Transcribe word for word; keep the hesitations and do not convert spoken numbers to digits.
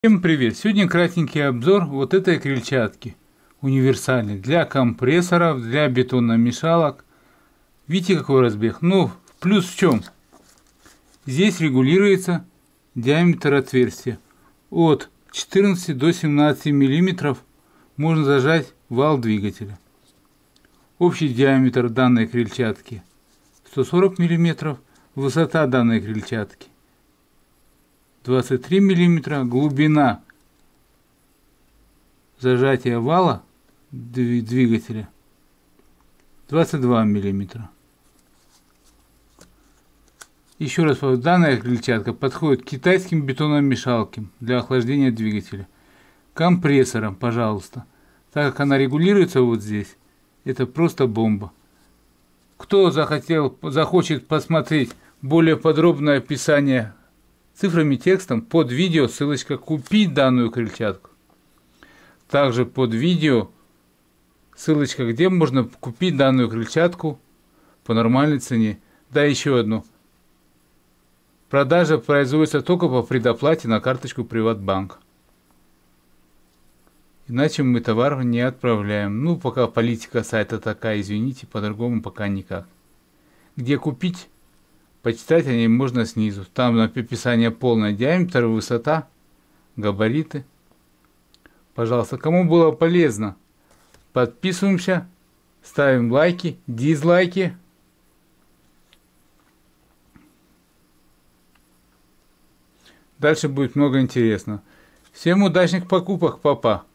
Всем привет! Сегодня кратенький обзор вот этой крыльчатки универсальной для компрессоров, для бетономешалок. Видите, какой разбег? Ну, плюс в чем? Здесь регулируется диаметр отверстия. От четырнадцати до семнадцати миллиметров можно зажать вал двигателя. Общий диаметр данной крыльчатки сто сорок миллиметров, высота данной крыльчатки двадцать три миллиметра, глубина зажатия вала двигателя двадцать два миллиметра. Еще раз, данная крыльчатка подходит к китайским бетономешалкам для охлаждения двигателя, компрессорам, пожалуйста. Так как она регулируется вот здесь, это просто бомба. Кто захотел, захочет посмотреть более подробное описание цифрами, текстом, под видео ссылочка «Купить данную крыльчатку». Также под видео ссылочка, где можно купить данную крыльчатку по нормальной цене. Да, еще одну. Продажа производится только по предоплате на карточку Приватбанк. Иначе мы товар не отправляем. Ну, пока политика сайта такая, извините, по-другому пока никак. Где купить? Почитать о ней можно снизу. Там описание полное, диаметр, высота, габариты. Пожалуйста, кому было полезно, подписываемся, ставим лайки, дизлайки. Дальше будет много интересного. Всем удачных покупок, папа!